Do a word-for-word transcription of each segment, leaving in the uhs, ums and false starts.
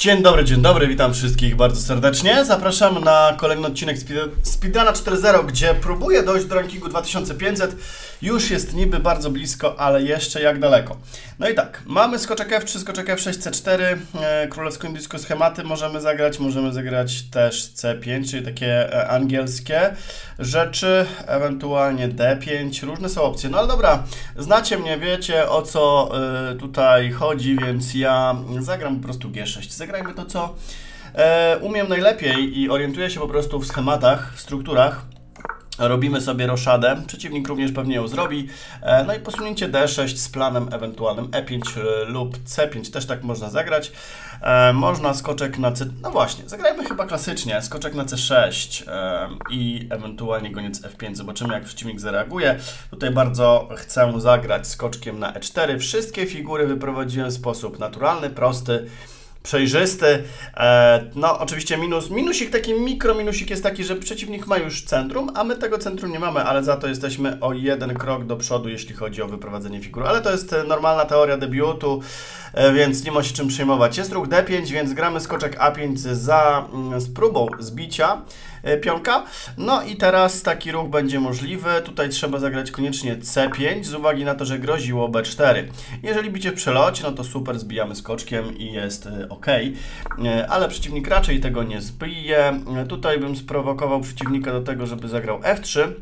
Dzień dobry, dzień dobry, witam wszystkich bardzo serdecznie. Zapraszam na kolejny odcinek Speedruna cztery zero, gdzie próbuję dojść do rankingu dwa tysiące pięćset. Już jest niby bardzo blisko, ale jeszcze jak daleko. No i tak, mamy skoczek F trzy, skoczek F sześć, C cztery, e, królewsko-indyjskie schematy możemy zagrać, możemy zagrać też C pięć, czyli takie e, angielskie rzeczy, ewentualnie D pięć, różne są opcje. No ale dobra, znacie mnie, wiecie o co e, tutaj chodzi, więc ja zagram po prostu G sześć. Zagrajmy to, co e, umiem najlepiej i orientuję się po prostu w schematach, w strukturach. Robimy sobie roszadę, przeciwnik również pewnie ją zrobi, e, no i posunięcie D sześć z planem ewentualnym E pięć lub C pięć, też tak można zagrać. E, można skoczek na C... No właśnie, zagrajmy chyba klasycznie, skoczek na C sześć e, i ewentualnie goniec F pięć. Zobaczymy, jak przeciwnik zareaguje. Tutaj bardzo chcę zagrać skoczkiem na E cztery. Wszystkie figury wyprowadziłem w sposób naturalny, prosty, przejrzysty. No oczywiście minus, minusik, taki mikro minusik jest taki, że przeciwnik ma już centrum, a my tego centrum nie mamy, ale za to jesteśmy o jeden krok do przodu, jeśli chodzi o wyprowadzenie figur. Ale to jest normalna teoria debiutu, więc nie ma się czym przejmować. Jest ruch D pięć, więc gramy skoczek A pięć za, z próbą zbicia pionka. No i teraz taki ruch będzie możliwy. Tutaj trzeba zagrać koniecznie C pięć z uwagi na to, że groziło B cztery. Jeżeli bicie w przelocie, no to super, zbijamy skoczkiem i jest ok. Ale przeciwnik raczej tego nie zbije. Tutaj bym sprowokował przeciwnika do tego, żeby zagrał F trzy.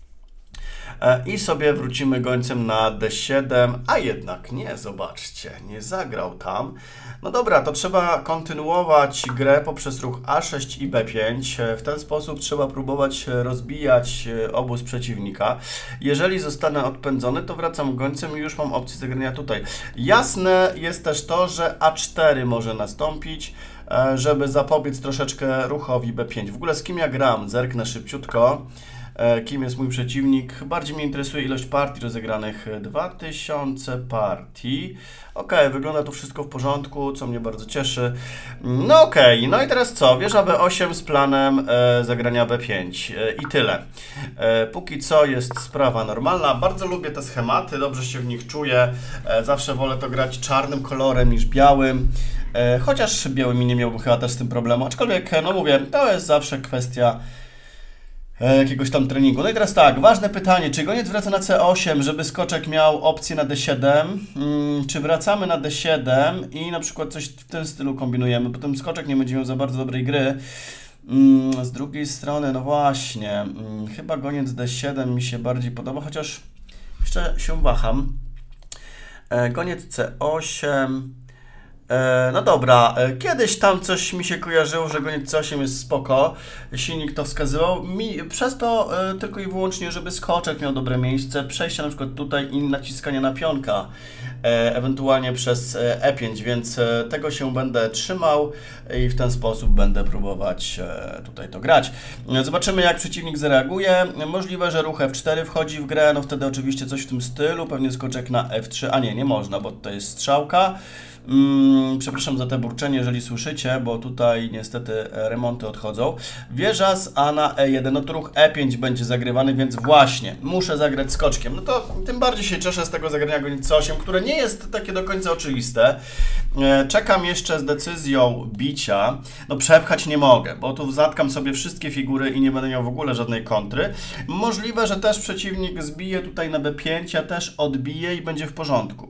I sobie wrócimy gońcem na D siedem, a jednak nie, zobaczcie, nie zagrał tam. No dobra, to trzeba kontynuować grę poprzez ruch A sześć i B pięć. W ten sposób trzeba próbować rozbijać obóz przeciwnika. Jeżeli zostanę odpędzony, to wracam gońcem i już mam opcję zagrania tutaj. Jasne jest też to, że A cztery może nastąpić, żeby zapobiec troszeczkę ruchowi B pięć. W ogóle z kim ja gram? Zerknę szybciutko. Kim jest mój przeciwnik? Bardziej mnie interesuje ilość partii rozegranych. dwa tysiące partii. Ok, wygląda to wszystko w porządku, co mnie bardzo cieszy. No ok, no i teraz co? Wieża B osiem z planem e, zagrania B pięć. E, I tyle. E, póki co jest sprawa normalna. Bardzo lubię te schematy, dobrze się w nich czuję. E, zawsze wolę to grać czarnym kolorem niż białym. E, chociaż białymi nie miałbym chyba też z tym problemu. Aczkolwiek, no mówię, to jest zawsze kwestia jakiegoś tam treningu. No i teraz tak, ważne pytanie, czy goniec wraca na C osiem, żeby skoczek miał opcję na D siedem, hmm, czy wracamy na D siedem i na przykład coś w tym stylu kombinujemy, bo ten skoczek nie będzie miał za bardzo dobrej gry. Hmm, z drugiej strony, no właśnie, hmm, chyba goniec D siedem mi się bardziej podoba, chociaż jeszcze się waham. E, goniec C osiem... No dobra, kiedyś tam coś mi się kojarzyło, że goniec C osiem jest spoko, silnik to wskazywał mi, przez to tylko i wyłącznie, żeby skoczek miał dobre miejsce, przejście na przykład tutaj i naciskanie na pionka, ewentualnie przez E pięć, więc tego się będę trzymał i w ten sposób będę próbować tutaj to grać. Zobaczymy, jak przeciwnik zareaguje. Możliwe, że ruch F cztery wchodzi w grę, no wtedy oczywiście coś w tym stylu, pewnie skoczek na F trzy, a nie, nie można, bo to jest strzałka. Hmm, przepraszam za te burczenie, jeżeli słyszycie, bo tutaj niestety remonty odchodzą. Wieża z A na E jeden, no to ruch E pięć będzie zagrywany, więc właśnie, muszę zagrać skoczkiem. No to tym bardziej się cieszę z tego zagrania goniec C osiem, które nie jest takie do końca oczywiste. Czekam jeszcze z decyzją bicia. No przepchać nie mogę, bo tu zatkam sobie wszystkie figury i nie będę miał w ogóle żadnej kontry. Możliwe, że też przeciwnik zbije tutaj na B pięć, ja też odbiję i będzie w porządku.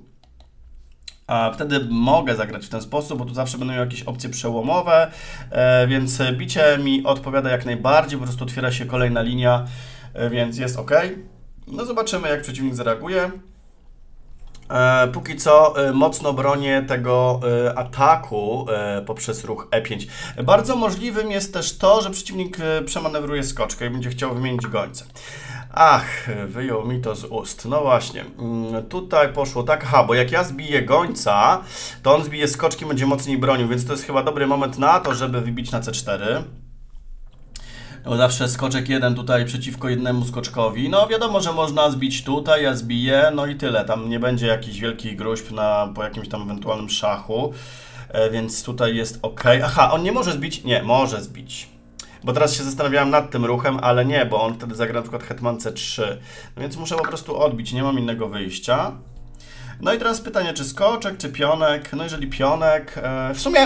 A wtedy mogę zagrać w ten sposób, bo tu zawsze będą jakieś opcje przełomowe, e, więc bicie mi odpowiada jak najbardziej, po prostu otwiera się kolejna linia, e, więc jest ok. No zobaczymy, jak przeciwnik zareaguje. E, póki co e, mocno bronię tego e, ataku e, poprzez ruch E pięć. Bardzo możliwym jest też to, że przeciwnik e, przemanewruje skoczkę i będzie chciał wymienić gońca. Ach, wyjął mi to z ust. No właśnie, tutaj poszło tak, aha, bo jak ja zbiję gońca, to on zbije skoczki, będzie mocniej bronił, więc to jest chyba dobry moment na to, żeby wybić na C cztery. No zawsze skoczek jeden tutaj przeciwko jednemu skoczkowi. No wiadomo, że można zbić tutaj, ja zbiję, no i tyle. Tam nie będzie jakichś wielkich gruźb na, po jakimś tam ewentualnym szachu, e, więc tutaj jest ok. Aha, on nie może zbić? Nie, może zbić. Bo teraz się zastanawiałem nad tym ruchem, ale nie, bo on wtedy zagra na przykład hetman C trzy. No więc muszę po prostu odbić, nie mam innego wyjścia. No i teraz pytanie, czy skoczek, czy pionek? No jeżeli pionek, e, w sumie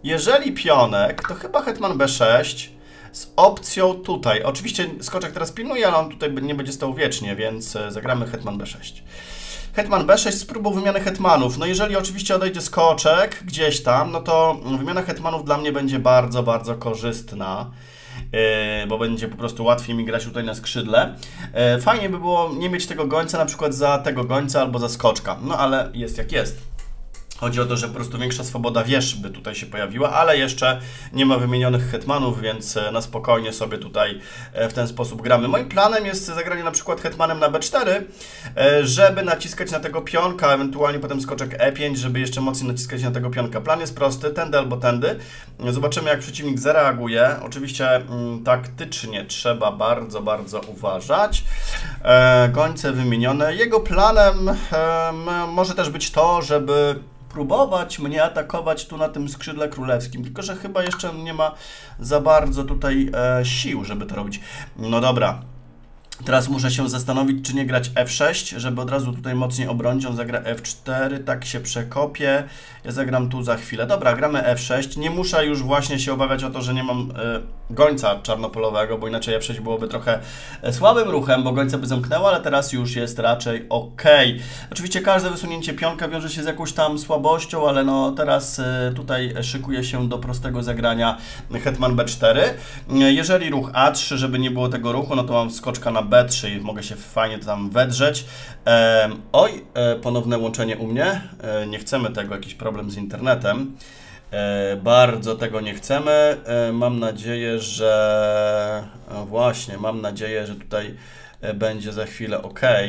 jeżeli pionek, to chyba hetman b sześć z opcją tutaj. Oczywiście skoczek teraz pilnuje, ale on tutaj nie będzie stał wiecznie, więc zagramy hetman b sześć. Hetman b sześć z próbą wymiany hetmanów. No jeżeli oczywiście odejdzie skoczek gdzieś tam, no to wymiana hetmanów dla mnie będzie bardzo, bardzo korzystna. Yy, bo będzie po prostu łatwiej mi grać tutaj na skrzydle. Yy, fajnie by było nie mieć tego gońca na przykład za tego gońca albo za skoczka. No ale jest jak jest. Chodzi o to, że po prostu większa swoboda wież by tutaj się pojawiła, ale jeszcze nie ma wymienionych hetmanów, więc na spokojnie sobie tutaj w ten sposób gramy. Moim planem jest zagranie na przykład hetmanem na b cztery, żeby naciskać na tego pionka, ewentualnie potem skoczek e pięć, żeby jeszcze mocniej naciskać na tego pionka. Plan jest prosty, tędy albo tędy. Zobaczymy, jak przeciwnik zareaguje. Oczywiście mm, taktycznie trzeba bardzo, bardzo uważać. E, gońce wymienione. Jego planem e, może też być to, żeby próbować mnie atakować tu na tym skrzydle królewskim, tylko że chyba jeszcze nie ma za bardzo tutaj e, sił, żeby to robić. No dobra, teraz muszę się zastanowić, czy nie grać f sześć, żeby od razu tutaj mocniej obronić. On zagra f cztery, tak się przekopie. Ja zagram tu za chwilę. Dobra, gramy f sześć. Nie muszę już właśnie się obawiać o to, że nie mam y, gońca czarnopolowego, bo inaczej f sześć byłoby trochę słabym ruchem, bo gońca by zamknęło, ale teraz już jest raczej ok. Oczywiście każde wysunięcie pionka wiąże się z jakąś tam słabością, ale no teraz y, tutaj szykuje się do prostego zagrania hetman b cztery. Jeżeli ruch a trzy, żeby nie było tego ruchu, no to mam skoczka na b trzy i mogę się fajnie tam wedrzeć. E, oj, e, ponowne łączenie u mnie. E, nie chcemy tego, jakiś problem z internetem. E, bardzo tego nie chcemy. E, mam nadzieję, że... O właśnie, mam nadzieję, że tutaj będzie za chwilę ok, e,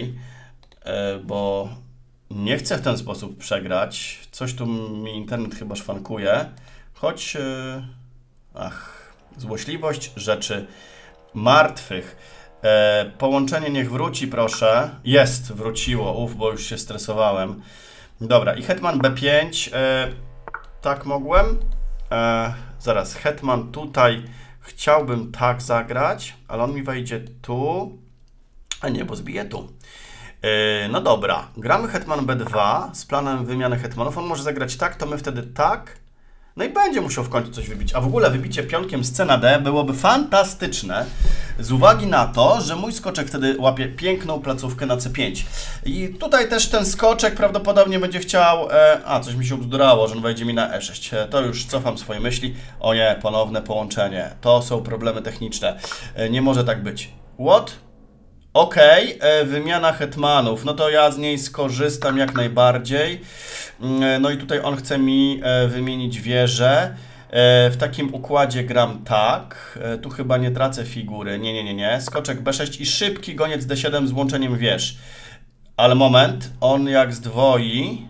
bo nie chcę w ten sposób przegrać. Coś tu mi internet chyba szwankuje. Choć... E, ach, złośliwość rzeczy martwych. E, połączenie niech wróci, proszę. Jest, wróciło. Uf, bo już się stresowałem. Dobra, i hetman b pięć. E, tak mogłem. E, zaraz, hetman tutaj. Chciałbym tak zagrać, ale on mi wejdzie tu. A nie, bo zbije tu. E, no dobra, gramy hetman b dwa z planem wymiany hetmanów. On może zagrać tak, to my wtedy tak. No i będzie musiał w końcu coś wybić. A w ogóle wybicie pionkiem scena D byłoby fantastyczne z uwagi na to, że mój skoczek wtedy łapie piękną placówkę na c pięć. I tutaj też ten skoczek prawdopodobnie będzie chciał... E, a, coś mi się ubzdurało, że on wejdzie mi na e sześć. E, to już cofam swoje myśli. O nie, ponowne połączenie. To są problemy techniczne. E, nie może tak być. What? Ok, e, wymiana hetmanów. No to ja z niej skorzystam jak najbardziej. No i tutaj on chce mi wymienić wieżę. W takim układzie gram tak. Tu chyba nie tracę figury. Nie, nie, nie, nie. Skoczek b sześć i szybki goniec d siedem z łączeniem wież. Ale moment, on jak zdwoi...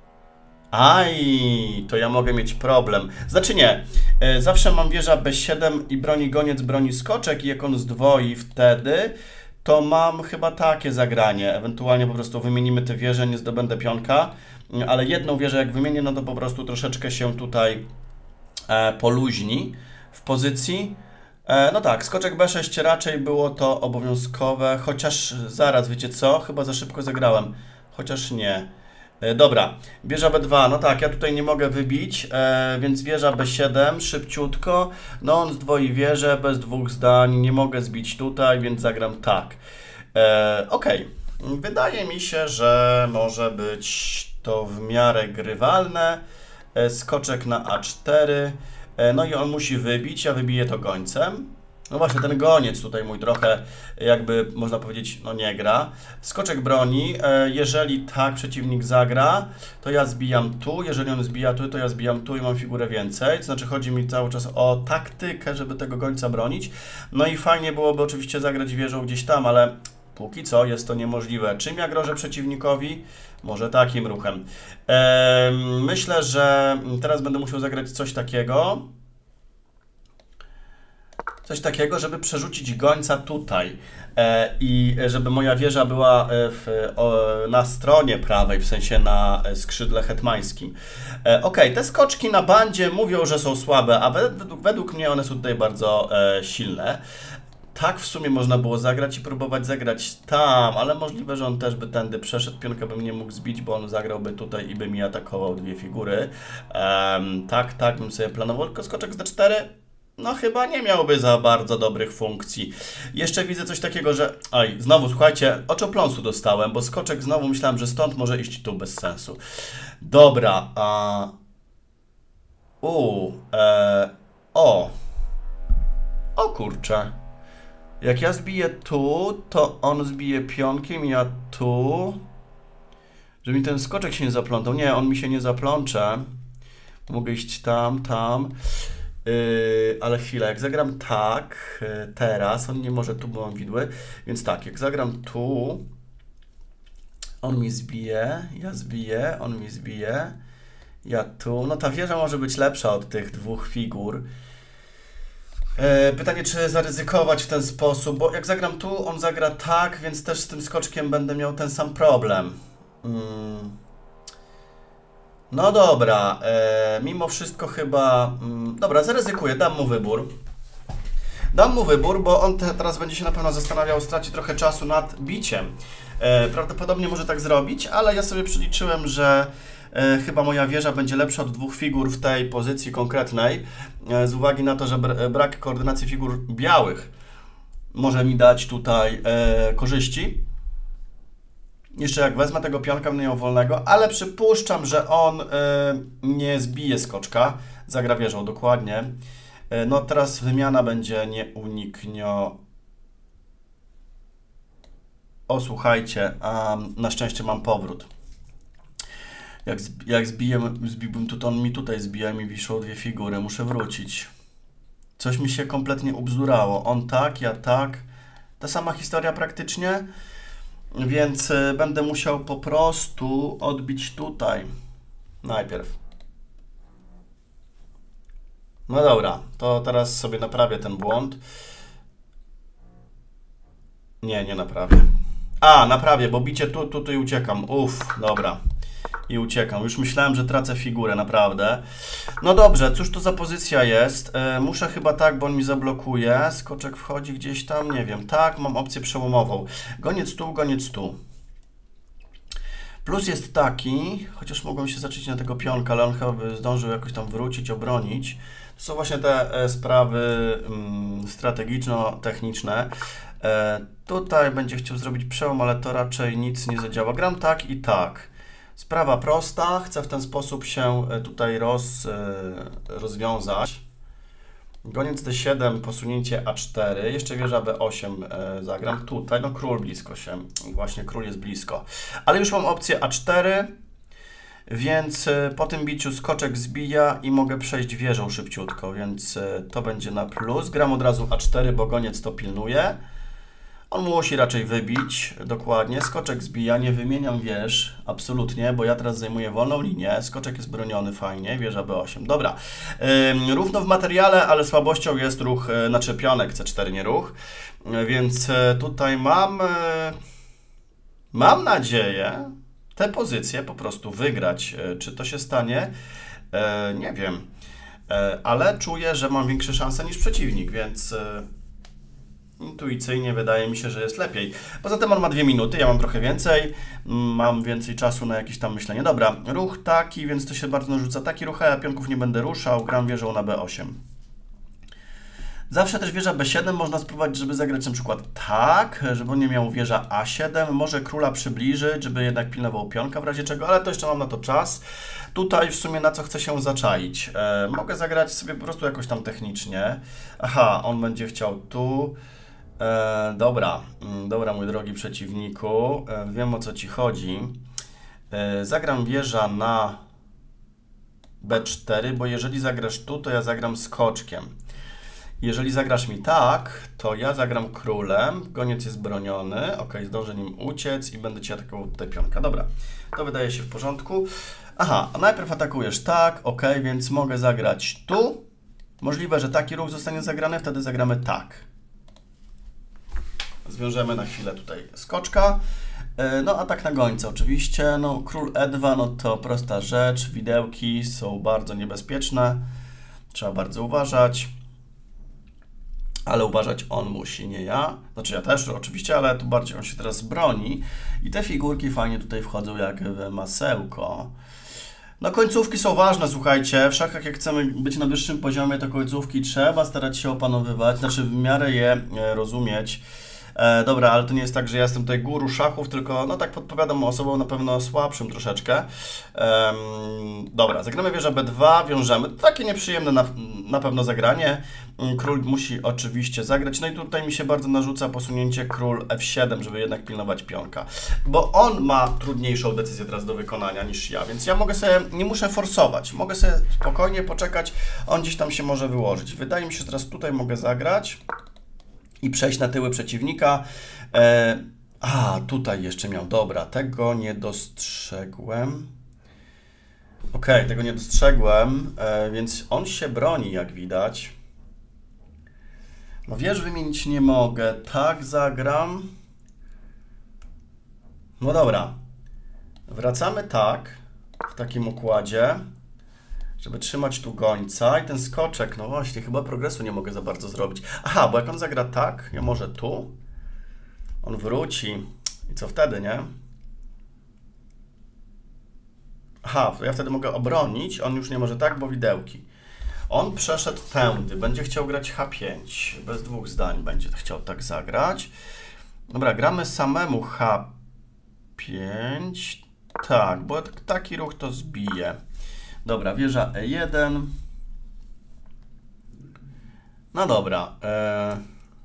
Aj, to ja mogę mieć problem. Znaczy nie, zawsze mam wieża b siedem i broni goniec, broni skoczek i jak on zdwoi wtedy, to mam chyba takie zagranie. Ewentualnie po prostu wymienimy te wieże, nie zdobędę pionka. Ale jedną wieżę jak wymienię, no to po prostu troszeczkę się tutaj e, poluźni w pozycji. E, no tak, skoczek b sześć raczej było to obowiązkowe, chociaż zaraz, wiecie co? Chyba za szybko zagrałem, chociaż nie. E, dobra, wieża b dwa, no tak, ja tutaj nie mogę wybić, e, więc wieża b siedem, szybciutko. No on zdwoi wieżę, bez dwóch zdań, nie mogę zbić tutaj, więc zagram tak. E, ok, wydaje mi się, że może być to w miarę grywalne. Skoczek na a cztery. No i on musi wybić, ja wybiję to gońcem. No właśnie, ten goniec tutaj mój trochę jakby, można powiedzieć, no nie gra. Skoczek broni. Jeżeli tak przeciwnik zagra, to ja zbijam tu. Jeżeli on zbija tu, to ja zbijam tu i mam figurę więcej. To znaczy chodzi mi cały czas o taktykę, żeby tego gońca bronić. No i fajnie byłoby oczywiście zagrać wieżą gdzieś tam, ale póki co jest to niemożliwe. Czym ja grożę przeciwnikowi? Może takim ruchem. Eee, myślę, że teraz będę musiał zagrać coś takiego. Coś takiego, żeby przerzucić gońca tutaj. Eee, I żeby moja wieża była w, o, na stronie prawej, w sensie na skrzydle hetmańskim. Eee, ok, te skoczki na bandzie mówią, że są słabe, a według, według mnie one są tutaj bardzo e, silne. Tak w sumie można było zagrać i próbować zagrać tam, ale możliwe, że on też by tędy przeszedł, pionkę bym nie mógł zbić, bo on zagrałby tutaj i by mi atakował dwie figury. Um, tak, tak bym sobie planował, tylko skoczek z D cztery, no chyba nie miałby za bardzo dobrych funkcji. Jeszcze widzę coś takiego, że... Oj, znowu, słuchajcie, oczopląsu dostałem, bo skoczek znowu myślałem, że stąd może iść tu bez sensu. Dobra, a... U, e... o... O kurczę. Jak ja zbiję tu, to on zbije pionkiem, ja tu. Żeby mi ten skoczek się nie zaplątał. Nie, on mi się nie zaplącze. Mogę iść tam, tam. Yy, ale chwilę, jak zagram tak, yy, teraz, on nie może tu, bo mam widły. Więc tak, jak zagram tu, on mi zbije, ja zbiję, on mi zbije, ja tu. No ta wieża może być lepsza od tych dwóch figur. Pytanie, czy zaryzykować w ten sposób, bo jak zagram tu, on zagra tak, więc też z tym skoczkiem będę miał ten sam problem. Hmm. No dobra, e, mimo wszystko chyba... Mm, dobra, zaryzykuję, dam mu wybór. Dam mu wybór, bo on te, teraz będzie się na pewno zastanawiał, straci trochę czasu nad biciem. E, prawdopodobnie może tak zrobić, ale ja sobie przeliczyłem, że e, chyba moja wieża będzie lepsza od dwóch figur w tej pozycji konkretnej, e, z uwagi na to, że br brak koordynacji figur białych może mi dać tutaj e, korzyści. Jeszcze jak wezmę tego pionka, będę miał wolnego, ale przypuszczam, że on e, nie zbije skoczka, zagra wieżą dokładnie. E, no teraz wymiana będzie nieuniknio... O, słuchajcie, a na szczęście mam powrót. Jak, zb jak zbiję, zbiłbym tu, to on mi tutaj zbija i mi wiszą dwie figury, muszę wrócić. Coś mi się kompletnie ubzdurało. On tak, ja tak. Ta sama historia praktycznie. Więc y, będę musiał po prostu odbić tutaj najpierw. No dobra, to teraz sobie naprawię ten błąd. Nie, nie naprawię. A, naprawię, bo bicie tu, tutaj uciekam. Uff, dobra. I uciekam. Już myślałem, że tracę figurę, naprawdę. No dobrze, cóż to za pozycja jest? E, muszę chyba tak, bo on mi zablokuje. Skoczek wchodzi gdzieś tam, nie wiem. Tak, mam opcję przełomową. Goniec tu, goniec tu. Plus jest taki, chociaż mogłem się zacząć na tego pionka, ale on chyba by zdążył jakoś tam wrócić, obronić. To są właśnie te e, sprawy mm, strategiczno-techniczne. E, tutaj będzie chciał zrobić przełom, ale to raczej nic nie zadziała. Gram tak i tak. Sprawa prosta, chcę w ten sposób się tutaj roz, rozwiązać. Goniec D siedem, posunięcie A cztery, jeszcze wieża B osiem zagram tutaj, no król blisko się, właśnie król jest blisko. Ale już mam opcję A cztery, więc po tym biciu skoczek zbija i mogę przejść wieżą szybciutko, więc to będzie na plus. Gram od razu A cztery, bo goniec to pilnuje. On musi raczej wybić, dokładnie. Skoczek zbija, nie wymieniam wież, absolutnie, bo ja teraz zajmuję wolną linię. Skoczek jest broniony fajnie, wieża B osiem. Dobra, yy, równo w materiale, ale słabością jest ruch, yy, znaczy pionek C cztery, nie ruch. Yy, więc yy, tutaj mam, yy, mam nadzieję tę pozycję po prostu wygrać. Yy, czy to się stanie? Yy, nie wiem, yy, ale czuję, że mam większe szanse niż przeciwnik, więc... Yy, intuicyjnie wydaje mi się, że jest lepiej. Poza tym on ma dwie minuty, ja mam trochę więcej. Mam więcej czasu na jakieś tam myślenie. Dobra, ruch taki, więc to się bardzo narzuca. Taki ruch, a ja pionków nie będę ruszał. Gram wieżą na B osiem. Zawsze też wieża B siedem można spróbować, żeby zagrać na przykład tak, żeby on nie miał wieża A siedem. Może króla przybliżyć, żeby jednak pilnował pionka w razie czego, ale to jeszcze mam na to czas. Tutaj w sumie na co chcę się zaczaić. E, mogę zagrać sobie po prostu jakoś tam technicznie. Aha, on będzie chciał tu. E, dobra, dobra mój drogi przeciwniku, e, wiem o co ci chodzi. E, zagram wieża na B cztery, bo jeżeli zagrasz tu, to ja zagram skoczkiem. Jeżeli zagrasz mi tak, to ja zagram królem, goniec jest broniony, ok, zdążę nim uciec i będę ci atakował tutaj pionka. Dobra, to wydaje się w porządku. Aha, a najpierw atakujesz tak, ok, więc mogę zagrać tu. Możliwe, że taki ruch zostanie zagrany, wtedy zagramy tak. Zwiążemy na chwilę tutaj skoczka. No atak na gońca oczywiście. No król E dwa, no to prosta rzecz. Widełki są bardzo niebezpieczne. Trzeba bardzo uważać. Ale uważać on musi, nie ja. Znaczy ja też oczywiście, ale tu bardziej on się teraz broni. I te figurki fajnie tutaj wchodzą jak w masełko. No końcówki są ważne, słuchajcie. W szachach jak chcemy być na wyższym poziomie, to końcówki trzeba starać się opanowywać. Znaczy w miarę je rozumieć. E, dobra, ale to nie jest tak, że ja jestem tutaj guru szachów, tylko no tak podpowiadam osobom na pewno słabszym troszeczkę. E, dobra, zagramy wieżę B dwa, wiążemy. Takie nieprzyjemne na, na pewno zagranie. Król musi oczywiście zagrać. No i tutaj mi się bardzo narzuca posunięcie król F siedem, żeby jednak pilnować pionka. Bo on ma trudniejszą decyzję teraz do wykonania niż ja, więc ja mogę sobie, nie muszę forsować. Mogę sobie spokojnie poczekać, on gdzieś tam się może wyłożyć. Wydaje mi się, że teraz tutaj mogę zagrać i przejść na tyły przeciwnika. E, a, tutaj jeszcze miał. Dobra, tego nie dostrzegłem. Ok, tego nie dostrzegłem, e, więc on się broni, jak widać. No wież wymienić nie mogę. Tak zagram. No dobra. Wracamy tak, w takim układzie, żeby trzymać tu gońca i ten skoczek, no właśnie, chyba progresu nie mogę za bardzo zrobić. Aha, bo jak on zagra tak, ja może tu, on wróci i co wtedy, nie? Aha, to ja wtedy mogę obronić, on już nie może tak, bo widełki. On przeszedł tędy, będzie chciał grać H pięć, bez dwóch zdań będzie chciał tak zagrać. Dobra, gramy samemu H pięć, tak, bo taki ruch to zbije. Dobra, wieża E jeden. No dobra. E...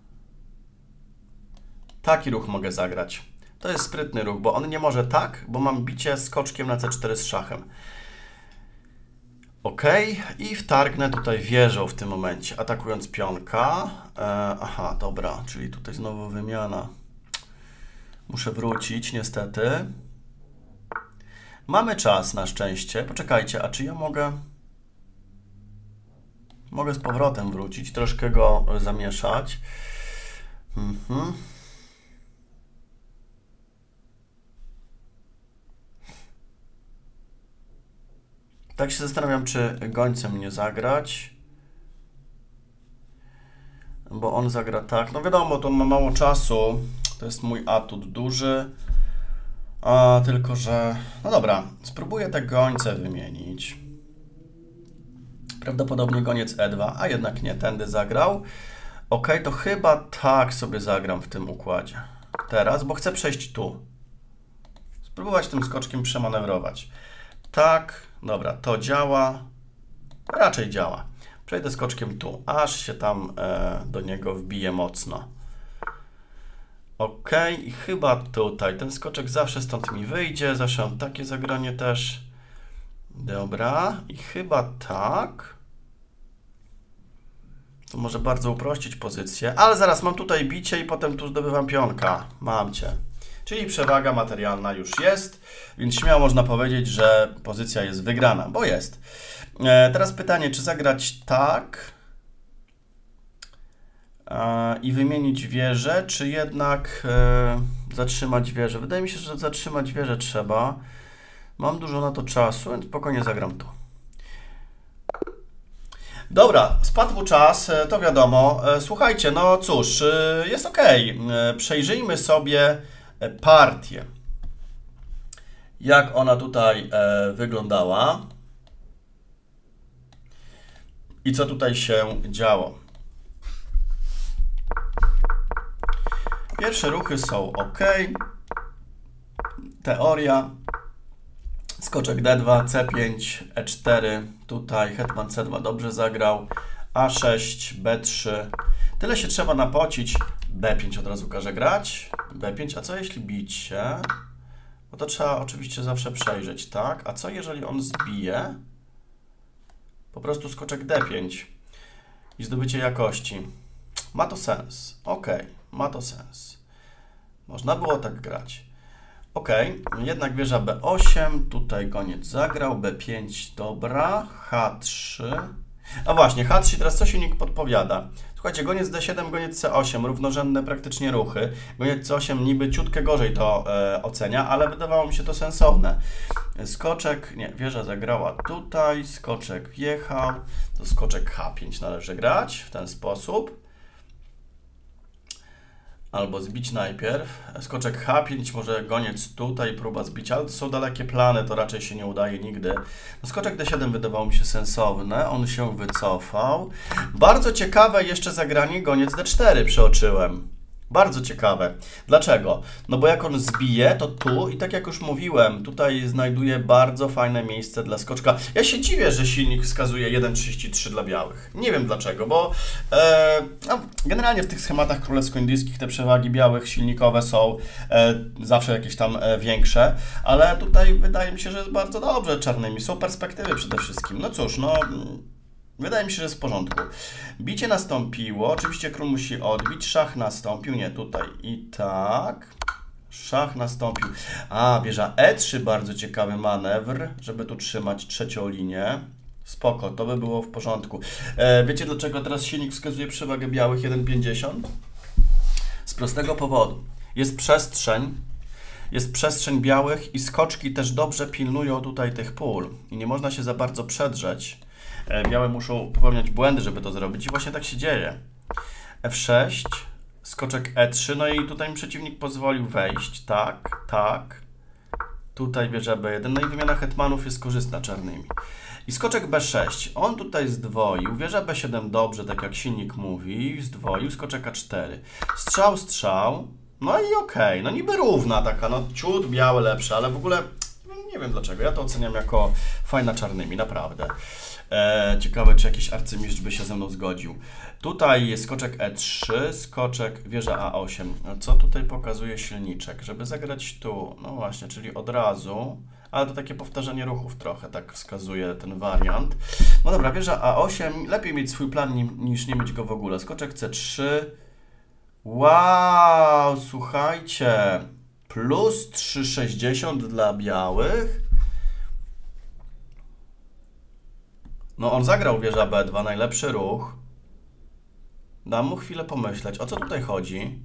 Taki ruch mogę zagrać. To jest sprytny ruch, bo on nie może tak, bo mam bicie skoczkiem na C cztery z szachem. Ok, i wtargnę tutaj wieżą w tym momencie, atakując pionka. E... Aha, dobra, czyli tutaj znowu wymiana. Muszę wrócić, niestety. Mamy czas na szczęście. Poczekajcie, a czy ja mogę... Mogę z powrotem wrócić, troszkę go zamieszać. Mhm. Tak się zastanawiam, czy gońcem nie zagrać. Bo on zagra tak. No wiadomo, to on ma mało czasu. To jest mój atut duży. A tylko, że... No dobra, spróbuję te gońce wymienić. Prawdopodobnie goniec E dwa, a jednak nie, tędy zagrał. Ok, to chyba tak sobie zagram w tym układzie. Teraz, bo chcę przejść tu. Spróbować tym skoczkiem przemanewrować. Tak, dobra, to działa. Raczej działa. Przejdę skoczkiem tu, aż się tam e, do niego wbije mocno. Ok, i chyba tutaj. Ten skoczek zawsze stąd mi wyjdzie. Zawsze mam takie zagranie też. Dobra, i chyba tak. To może bardzo uprościć pozycję, ale zaraz mam tutaj bicie i potem tu zdobywam pionka. Mam cię. Czyli przewaga materialna już jest, więc śmiało można powiedzieć, że pozycja jest wygrana, bo jest. E, teraz pytanie, czy zagrać tak e, i wymienić wieżę, czy jednak e, zatrzymać wieżę? Wydaje mi się, że zatrzymać wieżę trzeba. Mam dużo na to czasu, więc spokojnie zagram tu. Dobra, spadł czas, to wiadomo. Słuchajcie, no cóż, jest ok. Przejrzyjmy sobie partię. Jak ona tutaj wyglądała i co tutaj się działo. Pierwsze ruchy są ok. Teoria. Skoczek D dwa, C pięć, E cztery, tutaj hetman C dwa dobrze zagrał, A sześć, B trzy, tyle się trzeba napocić, B pięć od razu każe grać, B pięć, a co jeśli bicie? No to trzeba oczywiście zawsze przejrzeć, tak? A co jeżeli on zbije? Po prostu skoczek D pięć i zdobycie jakości. Ma to sens, ok, ma to sens. Można było tak grać. Ok, jednak wieża B osiem, tutaj goniec zagrał, B pięć, dobra, H trzy. A właśnie, H trzy, teraz co silnik podpowiada? Słuchajcie, goniec D siedem, goniec C osiem, równorzędne praktycznie ruchy. Goniec C osiem niby ciutkę gorzej to e, ocenia, ale wydawało mi się to sensowne. Skoczek, nie, wieża zagrała tutaj, skoczek wjechał, to skoczek H pięć należy grać w ten sposób. Albo zbić najpierw. Skoczek H pięć, może goniec tutaj, próba zbicia, ale to są dalekie plany, to raczej się nie udaje nigdy. No, skoczek D siedem wydawało mi się sensowne, on się wycofał. Bardzo ciekawe jeszcze zagranie goniec D cztery przeoczyłem. Bardzo ciekawe. Dlaczego? No bo jak on zbije, to tu i tak jak już mówiłem, tutaj znajduje bardzo fajne miejsce dla skoczka. Ja się dziwię, że silnik wskazuje jeden trzydzieści trzy dla białych. Nie wiem dlaczego, bo e, no, generalnie w tych schematach królewsko-indyjskich te przewagi białych silnikowe są e, zawsze jakieś tam e, większe, ale tutaj wydaje mi się, że jest bardzo dobrze czarnymi. Są perspektywy przede wszystkim. No cóż, no... Wydaje mi się, że jest w porządku. Bicie nastąpiło, oczywiście król musi odbić, szach nastąpił, nie tutaj i tak. Szach nastąpił. A, wieża E trzy, bardzo ciekawy manewr, żeby tu trzymać trzecią linię. Spoko, to by było w porządku. E, wiecie dlaczego teraz silnik wskazuje przewagę białych jeden pięćdziesiąt? Z prostego powodu. Jest przestrzeń, jest przestrzeń białych i skoczki też dobrze pilnują tutaj tych pól. I nie można się za bardzo przedrzeć. Białe muszą popełniać błędy, żeby to zrobić i właśnie tak się dzieje. F sześć, skoczek E trzy, no i tutaj mi przeciwnik pozwolił wejść, tak, tak. Tutaj wieża B jeden, no i wymiana hetmanów jest korzystna czarnymi. I skoczek B sześć, on tutaj zdwoił, wieża B siedem dobrze, tak jak silnik mówi, zdwoił, skoczek A cztery. Strzał, strzał, no i okej, okay. No niby równa taka, no ciut białe lepsze, ale w ogóle nie wiem dlaczego, ja to oceniam jako fajna czarnymi, naprawdę. E, ciekawe, czy jakiś arcymistrz by się ze mną zgodził. Tutaj jest skoczek E trzy, skoczek wieża A osiem. Co tutaj pokazuje silniczek? Żeby zagrać tu, no właśnie, czyli od razu, ale to takie powtarzanie ruchów trochę, tak wskazuje ten wariant. No dobra, wieża A osiem, lepiej mieć swój plan niż nie mieć go w ogóle. Skoczek C trzy, wow, słuchajcie, plus trzy sześćdziesiąt dla białych. No on zagrał wieża B dwa, najlepszy ruch. Dam mu chwilę pomyśleć. O co tutaj chodzi?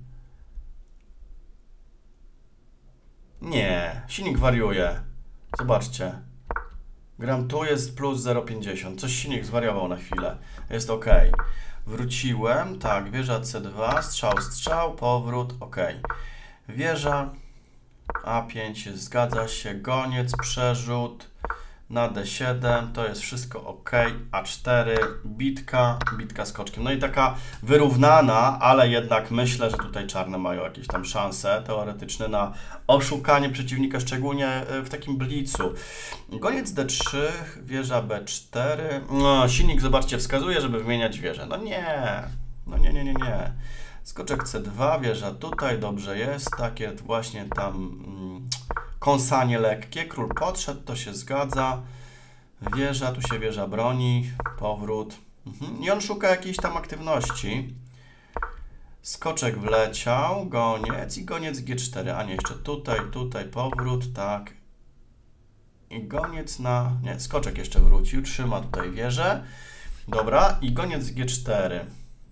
Nie, silnik wariuje. Zobaczcie. Gram tu, jest plus zero przecinek pięćdziesiąt. Coś silnik zwariował na chwilę. Jest ok. Wróciłem. Tak, wieża C dwa, strzał, strzał, powrót, ok. Wieża A pięć, zgadza się. Goniec, przerzut. Na D siedem, to jest wszystko ok, A cztery, bitka, bitka skoczkiem. No i taka wyrównana, ale jednak myślę, że tutaj czarne mają jakieś tam szanse teoretyczne na oszukanie przeciwnika, szczególnie w takim blicu. Goniec D trzy, wieża B cztery. No, silnik, zobaczcie, wskazuje, żeby wymieniać wieżę. No nie, no nie, nie, nie, nie. Skoczek C dwa, wieża tutaj, dobrze jest, takie właśnie tam... Mm, kąsanie lekkie, król podszedł, to się zgadza. Wieża, tu się wieża broni, powrót. Mhm. I on szuka jakiejś tam aktywności. Skoczek wleciał, goniec i goniec G cztery. A nie, jeszcze tutaj, tutaj powrót, tak. I goniec na... Nie, skoczek jeszcze wrócił, trzyma tutaj wieżę. Dobra, i goniec G cztery.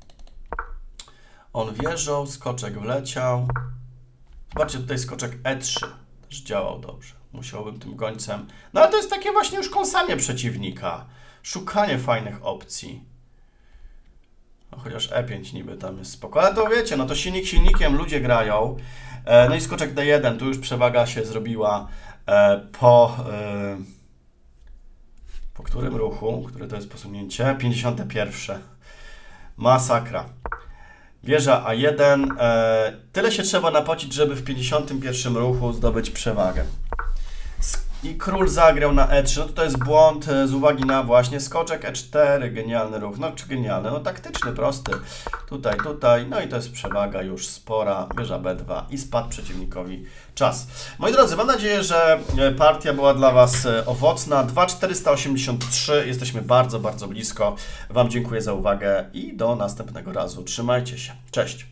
On wieżą, skoczek wleciał. Zobaczcie, tutaj skoczek E trzy. Działał dobrze. Musiałbym tym gońcem... No ale to jest takie właśnie już kąsanie przeciwnika. Szukanie fajnych opcji. No, chociaż E pięć niby tam jest spoko. Ale to wiecie, no to silnik silnikiem, ludzie grają. E, no i skoczek D jeden, tu już przewaga się zrobiła e, po... E, po którym ruchu? Które to jest posunięcie? pięćdziesiąte pierwsze. Masakra. Wieża A jeden. E, tyle się trzeba napocić, żeby w pięćdziesiątym pierwszym ruchu zdobyć przewagę. I król zagrał na E trzy. No to jest błąd z uwagi na właśnie skoczek E cztery. Genialny ruch. No czy genialny? No taktyczny, prosty. Tutaj, tutaj. No i to jest przewaga już spora. Wieża B dwa i spadł przeciwnikowi czas. Moi drodzy, mam nadzieję, że partia była dla Was owocna. dwa tysiące czterysta osiemdziesiąt trzy. Jesteśmy bardzo, bardzo blisko. Wam dziękuję za uwagę i do następnego razu. Trzymajcie się. Cześć.